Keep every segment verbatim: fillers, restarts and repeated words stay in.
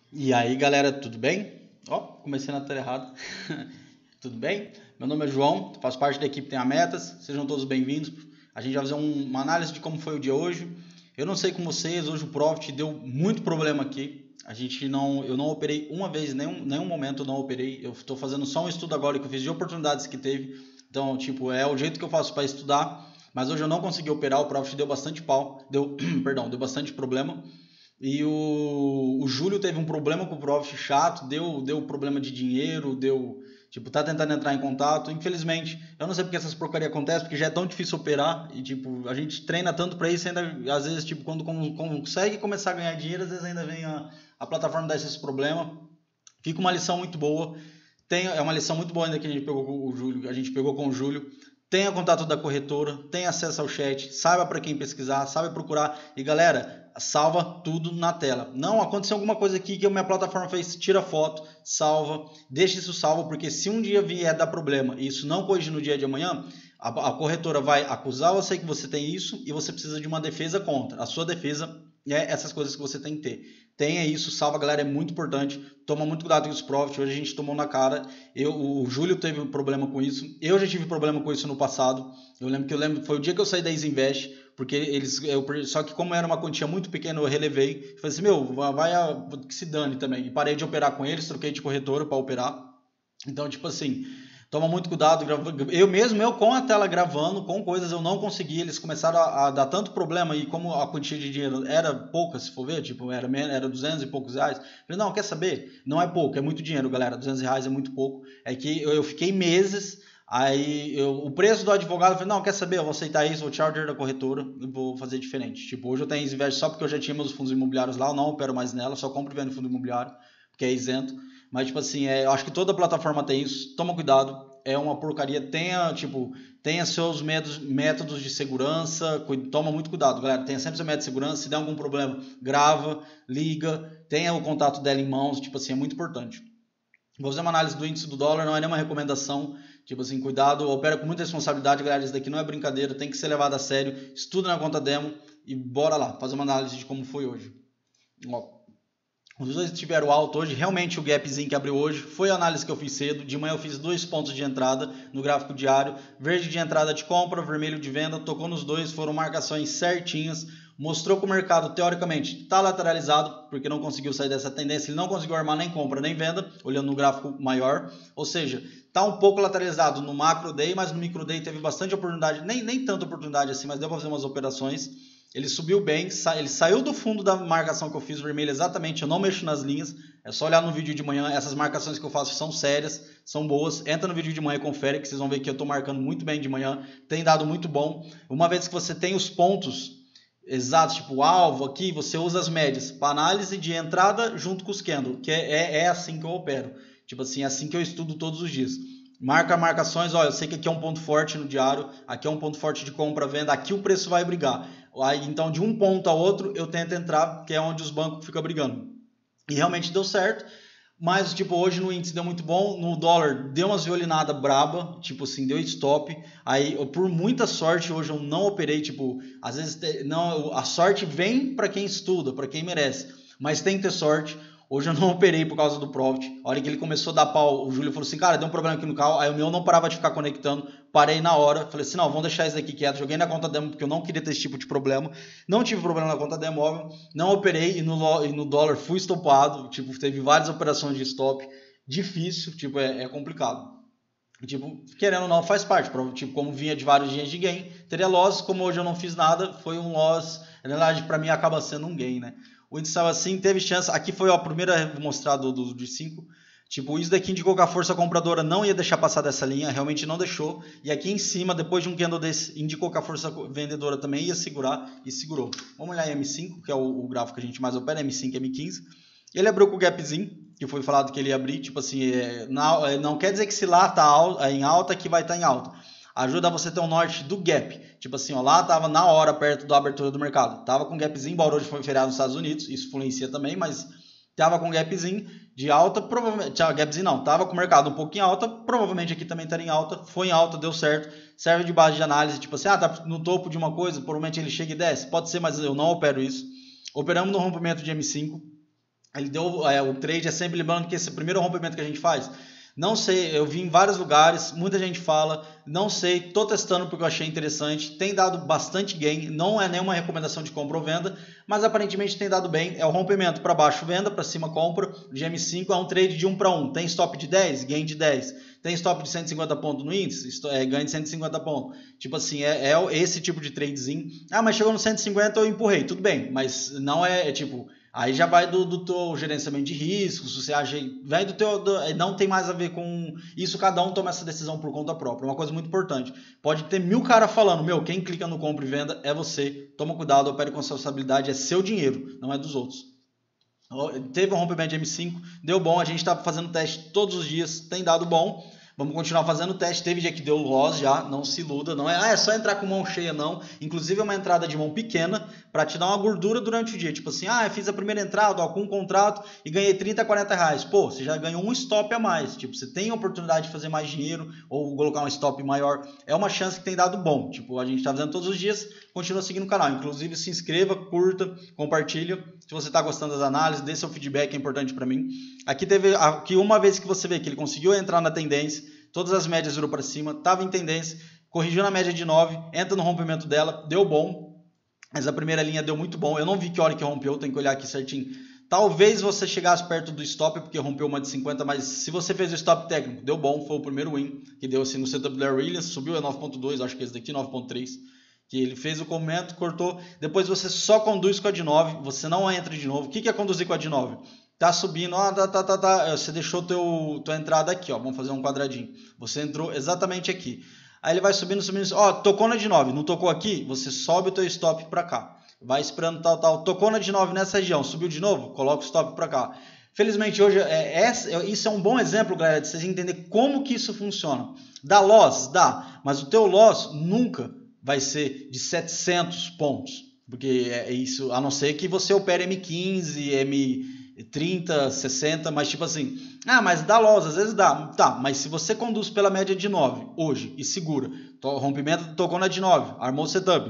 E aí, galera, tudo bem? Ó, comecei na tela errada. Tudo bem? Meu nome é João, faço parte da equipe Tenha Metas. Sejam todos bem-vindos. A gente vai fazer um, uma análise de como foi o dia hoje. Eu não sei com vocês, hoje o Profit deu muito problema aqui. A gente não, eu não operei uma vez, nenhum, nenhum momento eu não operei. Eu estou fazendo só um estudo agora que eu fiz de oportunidades que teve. Então, tipo, é o jeito que eu faço para estudar. Mas hoje eu não consegui operar, o Profit deu bastante pau, deu, perdão, deu bastante problema. E o, o Júlio teve um problema com o Profit chato, deu, deu problema de dinheiro, deu. Tipo, tá tentando entrar em contato. Infelizmente, eu não sei porque essas porcarias acontecem, porque já é tão difícil operar. E, tipo, a gente treina tanto pra isso, ainda, às vezes, tipo, quando consegue começar a ganhar dinheiro, às vezes ainda vem a, a plataforma dar esse problema. Fica uma lição muito boa. Tem, é uma lição muito boa ainda que a gente pegou com o Júlio, a gente pegou com o Júlio. Tenha contato da corretora, tenha acesso ao chat, saiba para quem pesquisar, saiba procurar. E galera, salva tudo na tela. Não aconteceu alguma coisa aqui que a minha plataforma fez, tira foto, salva, deixa isso salvo, porque se um dia vier dar problema e isso não corrigir no dia de amanhã, a, a corretora vai acusar você que você tem isso e você precisa de uma defesa contra. A sua defesa é essas coisas que você tem que ter. Tenha isso, salva, galera, é muito importante. Toma muito cuidado com os profits. Hoje a gente tomou na cara. Eu, o Júlio teve um problema com isso. Eu já tive problema com isso no passado. Eu lembro que eu lembro, foi o dia que eu saí da Isinvest, porque eles, eu, só que como era uma quantia muito pequena, eu relevei. Falei assim, meu, vai a, que se dane também. E parei de operar com eles, troquei de corretora para operar. Então, tipo assim, toma muito cuidado. Eu mesmo, eu com a tela gravando, com coisas eu não consegui. Eles começaram a, a dar tanto problema e como a quantia de dinheiro era pouca, se for ver, tipo, era, era duzentos e poucos reais. Eu falei, não, quer saber? Não é pouco, é muito dinheiro, galera. duzentos reais é muito pouco. É que eu, eu fiquei meses. Aí eu, o preço do advogado, eu falei, não, quer saber, eu vou aceitar isso, vou tirar o dinheiro da corretora e vou fazer diferente. Tipo, hoje eu tenho Isinvest só porque eu já tinha meus fundos imobiliários lá, eu não opero mais nela, só compro e vendo fundo imobiliário, porque é isento. Mas, tipo assim, é, eu acho que toda plataforma tem isso, toma cuidado, é uma porcaria, tenha, tipo, tenha seus métodos, métodos de segurança, toma muito cuidado, galera, tenha sempre seu método de segurança, se der algum problema, grava, liga, tenha o contato dela em mãos, tipo assim, é muito importante. Vou fazer uma análise do índice do dólar, não é nenhuma recomendação, tipo assim, cuidado, opera com muita responsabilidade, galera, isso daqui não é brincadeira, tem que ser levado a sério, estuda na conta demo e bora lá, fazer uma análise de como foi hoje. Ó, os dois tiveram alto hoje, realmente o gapzinho que abriu hoje foi a análise que eu fiz cedo, de manhã eu fiz dois pontos de entrada no gráfico diário, verde de entrada de compra, vermelho de venda, tocou nos dois, foram marcações certinhas, mostrou que o mercado teoricamente está lateralizado, porque não conseguiu sair dessa tendência, ele não conseguiu armar nem compra nem venda, olhando no gráfico maior, ou seja, está um pouco lateralizado no macro day, mas no micro day teve bastante oportunidade, nem, nem tanta oportunidade assim, mas deu para fazer umas operações. Ele subiu bem, ele saiu do fundo da marcação que eu fiz vermelho exatamente, eu não mexo nas linhas, é só olhar no vídeo de manhã, essas marcações que eu faço são sérias, são boas, entra no vídeo de manhã e confere que vocês vão ver que eu estou marcando muito bem de manhã, tem dado muito bom, uma vez que você tem os pontos exatos, tipo alvo aqui, você usa as médias para análise de entrada junto com os candles, que é, é, é assim que eu opero, tipo assim, é assim que eu estudo todos os dias. Marca marcações, ó, eu sei que aqui é um ponto forte no diário, aqui é um ponto forte de compra, venda, aqui o preço vai brigar. Aí, então, de um ponto a outro, eu tento entrar, que é onde os bancos ficam brigando. E realmente deu certo, mas, tipo, hoje no índice deu muito bom, no dólar deu umas violinadas braba, tipo assim, deu stop. Aí, eu, por muita sorte, hoje eu não operei, tipo, às vezes não, a sorte vem para quem estuda, para quem merece, mas tem que ter sorte. Hoje eu não operei por causa do Profit. A hora que ele começou a dar pau, o Júlio falou assim, cara, deu um problema aqui no carro. Aí o meu não parava de ficar conectando. Parei na hora. Falei assim, não, vamos deixar isso aqui quieto. Joguei na conta demo porque eu não queria ter esse tipo de problema. Não tive problema na conta demo, óbvio. Não operei e no, e no dólar fui estopado. Tipo, teve várias operações de stop. Difícil, tipo, é, é complicado. Tipo, querendo ou não, faz parte. Tipo, como vinha de vários dias de gain, teria loss. Como hoje eu não fiz nada, foi um loss. Na verdade, para mim acaba sendo um gain, né? O índice estava assim, teve chance. Aqui foi a primeira mostrada do, do de cinco. Tipo, isso daqui indicou que a força compradora não ia deixar passar dessa linha, realmente não deixou. E aqui em cima, depois de um candle desse, indicou que a força vendedora também ia segurar e segurou. Vamos olhar em M cinco, que é o, o gráfico que a gente mais opera, M cinco e M quinze. Ele abriu com o gapzinho, que foi falado que ele ia abrir. Tipo assim, é, não, não quer dizer que se lá está em alta, que vai estar tá em alta. Ajuda você a ter um norte do gap. Tipo assim, ó, lá tava na hora perto da abertura do mercado. Tava com gapzinho, embora hoje foi feriado nos Estados Unidos, isso influencia também, mas tava com gapzinho de alta, provavelmente, tchau, gapzinho não, tava com o mercado um pouco em alta, provavelmente aqui também estaria em alta, foi em alta, deu certo, serve de base de análise, tipo assim, ah, tá no topo de uma coisa, provavelmente ele chega e desce, pode ser, mas eu não opero isso. Operamos no rompimento de M cinco, Ele deu, é, o trade é sempre lembrando que esse primeiro rompimento que a gente faz, não sei, eu vi em vários lugares, muita gente fala, não sei, tô testando porque eu achei interessante, tem dado bastante gain, não é nenhuma recomendação de compra ou venda, mas aparentemente tem dado bem, é o rompimento para baixo venda, para cima compra, de M cinco é um trade de um para um, tem stop de dez, gain de dez, tem stop de cento e cinquenta pontos no índice, é, ganho de cento e cinquenta pontos, tipo assim, é, é esse tipo de tradezinho, ah, mas chegou no cento e cinquenta eu empurrei, tudo bem, mas não é, é tipo... Aí já vai do, do teu gerenciamento de riscos, se você acha, vai do teu, do, não tem mais a ver com isso, cada um toma essa decisão por conta própria, uma coisa muito importante. Pode ter mil caras falando, meu, quem clica no compra e venda é você, toma cuidado, opere com responsabilidade, é seu dinheiro, não é dos outros. Teve um rompimento de M cinco, deu bom, a gente está fazendo teste todos os dias, tem dado bom. Vamos continuar fazendo o teste. Teve dia que deu loss já, não se iluda. Não é, ah, é só entrar com mão cheia, não. Inclusive é uma entrada de mão pequena para te dar uma gordura durante o dia. Tipo assim, ah, eu fiz a primeira entrada ó, com um contrato e ganhei trinta, quarenta reais. Pô, você já ganhou um stop a mais. Tipo, você tem a oportunidade de fazer mais dinheiro ou colocar um stop maior. É uma chance que tem dado bom. Tipo, a gente está fazendo todos os dias, continua seguindo o canal. Inclusive, se inscreva, curta, compartilha. Se você está gostando das análises, dê seu feedback, é importante para mim. Aqui teve, aqui uma vez que você vê que ele conseguiu entrar na tendência, todas as médias virou para cima, estava em tendência, corrigiu na média de nove, entra no rompimento dela, deu bom, mas a primeira linha deu muito bom. Eu não vi que hora que rompeu, tem que olhar aqui certinho. Talvez você chegasse perto do stop, porque rompeu uma de cinquenta, mas se você fez o stop técnico, deu bom, foi o primeiro win, que deu assim no setup da Williams, subiu a nove ponto dois, acho que esse daqui, nove ponto três, que ele fez o comento, cortou, depois você só conduz com a de nove, você não entra de novo. O que é conduzir com a de nove? Tá subindo, ó, tá, tá, tá, tá. Você deixou teu, tua entrada aqui, ó. Vamos fazer um quadradinho. Você entrou exatamente aqui. Aí ele vai subindo, subindo, ó, tocou na de nove, não tocou aqui? Você sobe o teu stop para cá. Vai esperando tal, tal. Tocou na de nove nessa região, subiu de novo? Coloca o stop para cá. Felizmente hoje, é, é, isso é um bom exemplo, galera, de vocês entenderem como que isso funciona. Dá loss? Dá. Mas o teu loss nunca vai ser de setecentos pontos. Porque é isso, a não ser que você opere M quinze, M... trinta, sessenta, mas tipo assim, ah, mas dá loss, às vezes dá, tá, mas se você conduz pela média de nove hoje e segura, o rompimento tocou na de nove, armou o setup,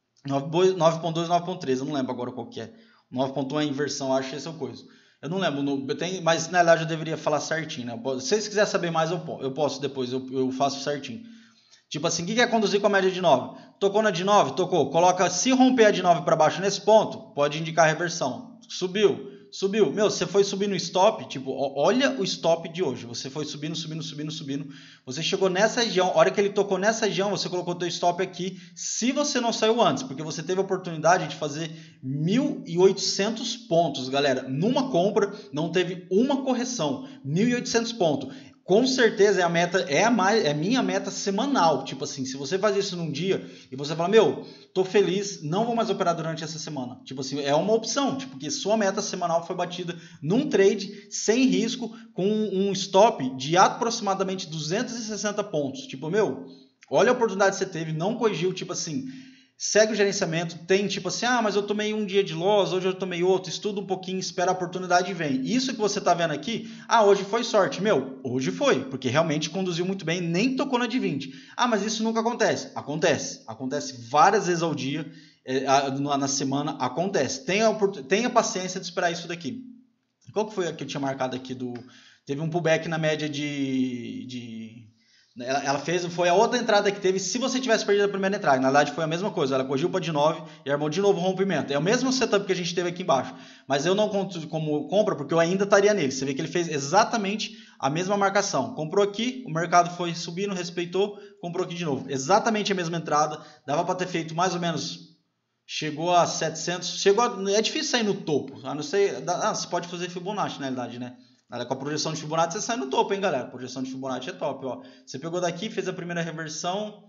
nove ponto dois, nove ponto três, eu não lembro agora qual que é, nove ponto um é inversão, acho que esse é o coisa, eu não lembro, eu tenho, mas na verdade eu deveria falar certinho, né? Se vocês quiserem saber mais, eu, eu posso depois, eu, eu faço certinho. Tipo assim, o que é conduzir com a média de nove? Tocou na de nove? Tocou, coloca, se romper a de nove para baixo nesse ponto, pode indicar reversão, subiu, Subiu, meu, você foi subindo o stop, tipo, olha o stop de hoje, você foi subindo, subindo, subindo, subindo, você chegou nessa região, a hora que ele tocou nessa região, você colocou o teu stop aqui, se você não saiu antes, porque você teve a oportunidade de fazer mil e oitocentos pontos, galera, numa compra, não teve uma correção, mil e oitocentos pontos. Com certeza é a meta, é a mais, é minha meta semanal. Tipo assim, se você faz isso num dia e você fala, meu, tô feliz, não vou mais operar durante essa semana. Tipo assim, é uma opção, tipo, porque sua meta semanal foi batida num trade sem risco com um stop de aproximadamente duzentos e sessenta pontos. Tipo, meu, olha a oportunidade que você teve, não corrigiu, tipo assim, segue o gerenciamento, tem tipo assim, ah, mas eu tomei um dia de loss, hoje eu tomei outro, estuda um pouquinho, espera a oportunidade e vem. Isso que você tá vendo aqui, ah, hoje foi sorte. Meu, hoje foi, porque realmente conduziu muito bem, nem tocou na de vinte. Ah, mas isso nunca acontece. Acontece, acontece várias vezes ao dia, é, na semana, acontece. Tenha, tenha paciência de esperar isso daqui. Qual que foi a que eu tinha marcado aqui do... Teve um pullback na média de... de... Ela, ela fez, foi a outra entrada que teve, se você tivesse perdido a primeira entrada, na verdade foi a mesma coisa, ela corrigiu para de nove e armou de novo o rompimento, é o mesmo setup que a gente teve aqui embaixo, mas eu não conto como compra porque eu ainda estaria nele, você vê que ele fez exatamente a mesma marcação, comprou aqui, o mercado foi subindo, respeitou, comprou aqui de novo, exatamente a mesma entrada, dava para ter feito mais ou menos, chegou a setecentos, chegou a, é difícil sair no topo, a não ser, ah, você pode fazer Fibonacci na realidade, né? Com a projeção de Fibonacci você sai no topo, hein, galera? A projeção de Fibonacci é top, ó. Você pegou daqui, fez a primeira reversão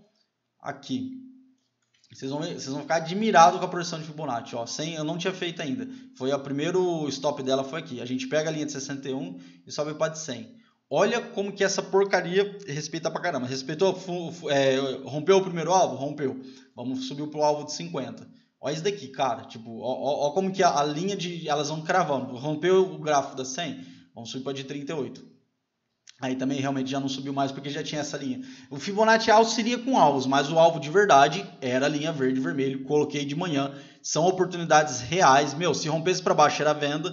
aqui. Vocês vão, ver, vocês vão ficar admirados com a projeção de Fibonacci, ó. cem eu não tinha feito ainda. Foi o primeiro stop dela foi aqui. A gente pega a linha de sessenta e um e sobe para de cem. Olha como que essa porcaria respeita pra caramba. Respeitou, é, rompeu o primeiro alvo? Rompeu. Vamos subir pro alvo de cinquenta. Olha isso daqui, cara. Tipo, ó, ó, ó como que a, a linha de elas vão cravando. Rompeu o gráfico da cem? Vamos subir para de trinta e oito. Aí também realmente já não subiu mais porque já tinha essa linha. O Fibonacci auxilia com alvos, mas o alvo de verdade era a linha verde e vermelho. Coloquei de manhã. São oportunidades reais. Meu, se rompesse para baixo era venda.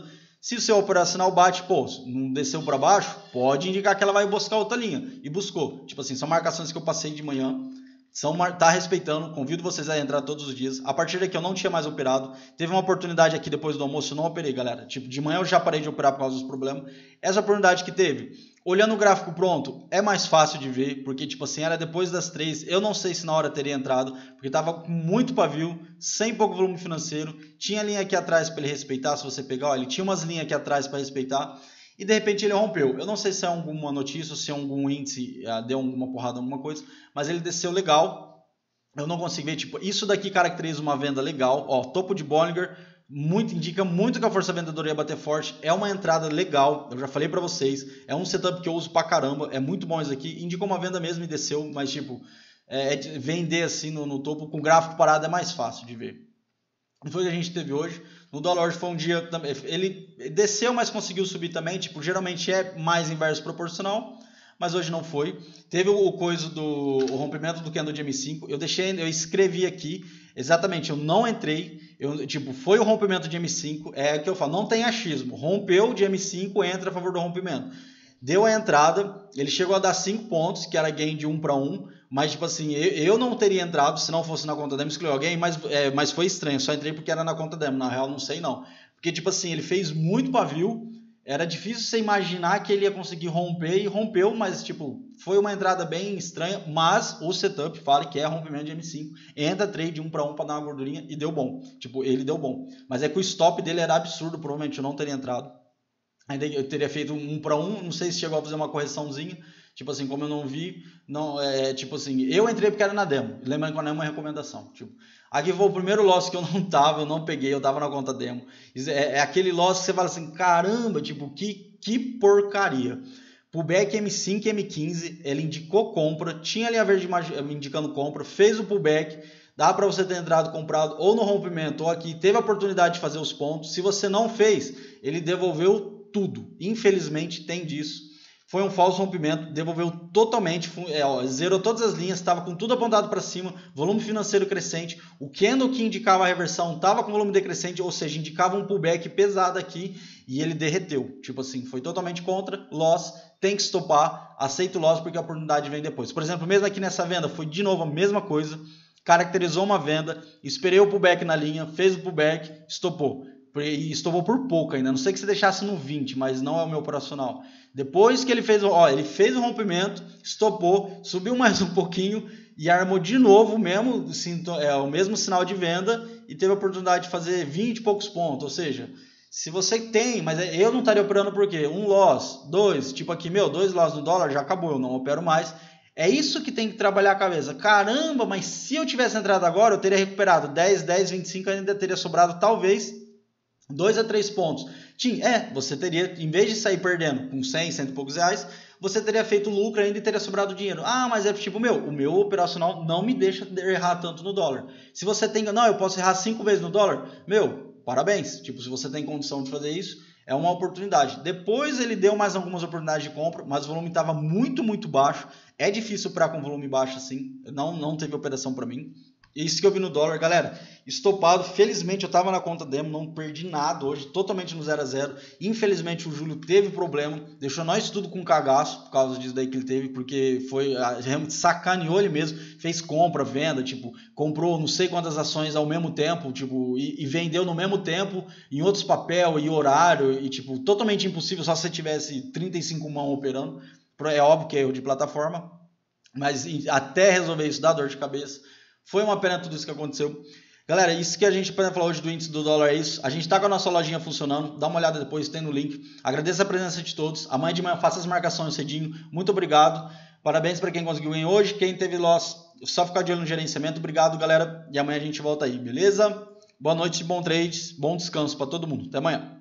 Se o seu operacional bate, pô, não desceu para baixo, pode indicar que ela vai buscar outra linha. E buscou. Tipo assim, são marcações que eu passei de manhã. São, tá respeitando, convido vocês a entrar todos os dias. A partir daqui eu não tinha mais operado. Teve uma oportunidade aqui depois do almoço, eu não operei, galera. Tipo, de manhã eu já parei de operar por causa dos problemas. Essa oportunidade que teve, olhando o gráfico pronto, é mais fácil de ver, porque tipo assim, era depois das três. Eu não sei se na hora teria entrado, porque tava com muito pavio, sem pouco volume financeiro. Tinha linha aqui atrás para ele respeitar, se você pegar, ó, ele tinha umas linhas aqui atrás para respeitar. E de repente ele rompeu. Eu não sei se é alguma notícia ou se é algum índice, deu alguma porrada, alguma coisa, mas ele desceu legal. Eu não consigo ver, tipo, isso daqui caracteriza uma venda legal. Ó, topo de Bollinger, muito, indica muito que a força vendedora ia bater forte. É uma entrada legal, eu já falei pra vocês. É um setup que eu uso pra caramba, é muito bom isso aqui. Indicou uma venda mesmo e desceu, mas tipo, é, vender assim no, no topo com gráfico parado é mais fácil de ver. E foi o que a gente teve hoje. No dólar hoje foi um dia, ele desceu, mas conseguiu subir também, tipo, geralmente é mais inverso proporcional, mas hoje não foi. Teve o coisa do o rompimento do candle de M cinco, eu deixei, eu escrevi aqui, exatamente, eu não entrei, eu, tipo, foi o rompimento de M cinco, é o que eu falo, não tem achismo, rompeu de M cinco, entra a favor do rompimento. Deu a entrada, ele chegou a dar cinco pontos, que era gain de um para um, mas tipo assim, eu, eu não teria entrado se não fosse na conta demo, excluiu alguém, mas, é, mas foi estranho, só entrei porque era na conta demo, na real não sei não. Porque tipo assim, ele fez muito pavio, era difícil você imaginar que ele ia conseguir romper e rompeu, mas tipo, foi uma entrada bem estranha, mas o setup fala que é rompimento de M cinco, entra trade um para um para dar uma gordurinha e deu bom, tipo, ele deu bom. Mas é que o stop dele era absurdo, provavelmente eu não teria entrado. Ainda eu teria feito um para um, não sei se chegou a fazer uma correçãozinha, tipo assim, como eu não vi, não, é, tipo assim, eu entrei porque era na demo, lembrando que não é uma recomendação, tipo, aqui foi o primeiro loss que eu não tava, eu não peguei, eu tava na conta demo, é, é aquele loss que você fala assim, caramba, tipo, que, que porcaria. Pullback M cinco e M quinze, ele indicou compra, tinha ali a verde indicando compra, fez o pullback, dá para você ter entrado comprado ou no rompimento ou aqui, teve a oportunidade de fazer os pontos, se você não fez, ele devolveu tudo, infelizmente tem disso, foi um falso rompimento, devolveu totalmente, é, ó, zerou todas as linhas, estava com tudo apontado para cima, volume financeiro crescente, o candle que indicava a reversão estava com volume decrescente, ou seja, indicava um pullback pesado aqui e ele derreteu, tipo assim, foi totalmente contra, loss, tem que stopar, aceita o loss porque a oportunidade vem depois. Por exemplo, mesmo aqui nessa venda, foi de novo a mesma coisa, caracterizou uma venda, esperei o pullback na linha, fez o pullback, stopou. E estopou por pouco ainda, não sei que você deixasse no vinte, mas não é o meu operacional. Depois que ele fez, ó, ele fez o rompimento, estopou, subiu mais um pouquinho e armou de novo o mesmo, é, o mesmo sinal de venda e teve a oportunidade de fazer vinte e poucos pontos. Ou seja, se você tem, mas eu não estaria operando por quê? Um loss, dois, tipo aqui, meu, dois loss no dólar, já acabou, eu não opero mais. É isso que tem que trabalhar a cabeça. Caramba, mas se eu tivesse entrado agora, eu teria recuperado dez, dez, vinte e cinco, ainda teria sobrado talvez dois a três pontos. Tim, é, você teria, em vez de sair perdendo com cem, cento e poucos reais, você teria feito lucro ainda e teria sobrado dinheiro. Ah, mas é tipo, meu, o meu operacional não me deixa errar tanto no dólar. Se você tem, não, eu posso errar cinco vezes no dólar, meu, parabéns. Tipo, se você tem condição de fazer isso, é uma oportunidade. Depois ele deu mais algumas oportunidades de compra, mas o volume estava muito, muito baixo. É difícil operar com volume baixo assim, não, não teve operação para mim. Isso que eu vi no dólar, galera, estopado, felizmente eu estava na conta demo, não perdi nada hoje, totalmente no zero a zero, infelizmente o Júlio teve problema, deixou nós tudo com cagaço, por causa disso daí que ele teve, porque foi, realmente sacaneou ele mesmo, fez compra, venda, tipo, comprou não sei quantas ações ao mesmo tempo, tipo, e, e vendeu no mesmo tempo, em outros papel e horário, e tipo, totalmente impossível, só se você tivesse trinta e cinco mãos operando, é óbvio que é erro de plataforma, mas até resolver isso dá dor de cabeça. Foi uma pena tudo isso que aconteceu. Galera, isso que a gente pode falar hoje do índice do dólar é isso. A gente está com a nossa lojinha funcionando. Dá uma olhada depois, tem no link. Agradeço a presença de todos. Amanhã de manhã faça as marcações cedinho. Muito obrigado. Parabéns para quem conseguiu ganhar hoje. Quem teve loss, só ficar de olho no gerenciamento. Obrigado, galera. E amanhã a gente volta aí, beleza? Boa noite, bom trade, bom descanso para todo mundo. Até amanhã.